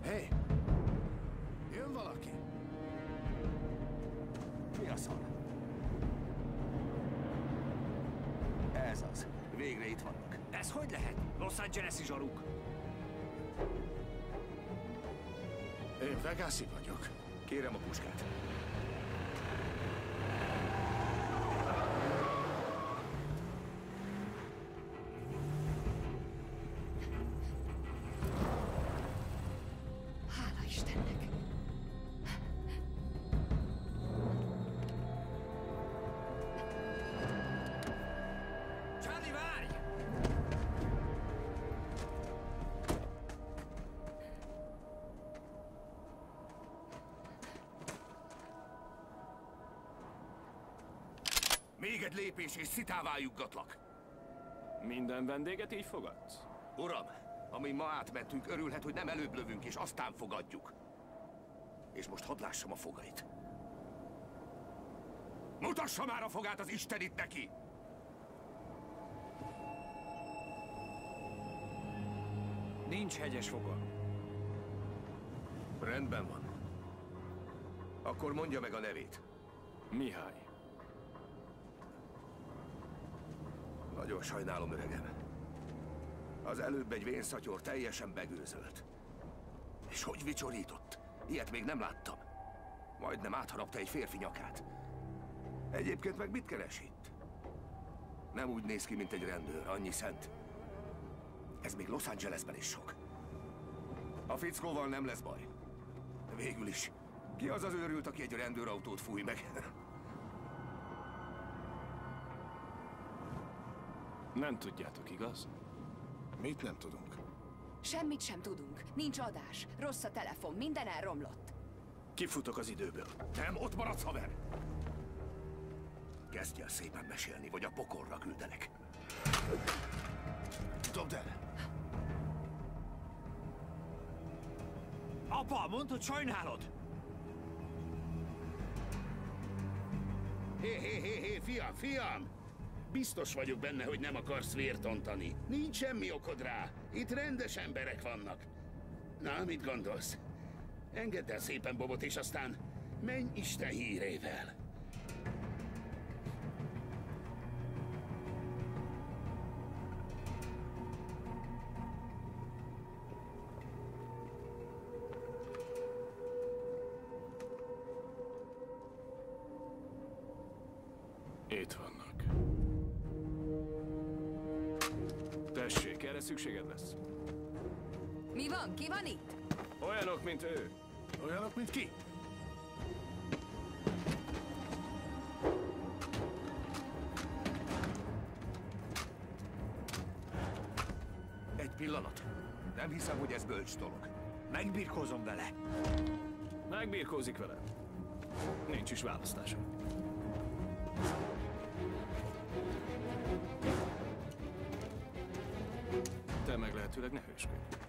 Hé! Jön valaki? Mi a szar? Ez az. Végre itt vannak. Ez hogy lehet? Los Angeles-i zsaruk. Én Vegas-i vagyok. Kérem a puskát. Hála Istennek! Charlie, várj! Még egy lépés és szitává juggatlak. Minden vendéget így fogadsz? Uram, amin ma átmentünk, örülhet, hogy nem előbb lövünk, és aztán fogadjuk. És most hadd lássam a fogait. Mutassa már a fogát az Istenit neki! Nincs hegyes foga. Rendben van. Akkor mondja meg a nevét. Mihály. Nagyon sajnálom, öregem. Az előbb egy vénszatyor teljesen begőzölt. És hogy vicsorított? Ilyet még nem láttam. Majdnem átharapta egy férfi nyakát. Egyébként meg mit keres itt? Nem úgy néz ki, mint egy rendőr, annyi szent. Ez még Los Angelesben is sok. A fickóval nem lesz baj. Végül is, ki az az őrült, aki egy rendőrautót fúj meg? Nem tudjátok, igaz? Mit nem tudunk? Semmit sem tudunk. Nincs adás. Rossz a telefon. Minden elromlott. Kifutok az időből. Nem, ott maradsz, haver! Kezdj el szépen mesélni, vagy a pokolra küldenek. Dobd el! Apa, mondd, hogy sajnálod! Hé, fiam! Biztos vagyok benne, hogy nem akarsz vért ontani. Nincs semmi okod rá. Itt rendes emberek vannak. Na, mit gondolsz? Engedd el szépen Bobot, és aztán menj Isten hírével. Itt vannak. Tessék, erre szükséged lesz. Mi van? Ki van itt? Olyanok, mint ő. Olyanok, mint ki? Egy pillanat. Nem hiszem, hogy ez bölcs dolog. Megbirkózom vele. Megbirkózik vele. Nincs is választása. Te meg lehetőleg ne hősködj.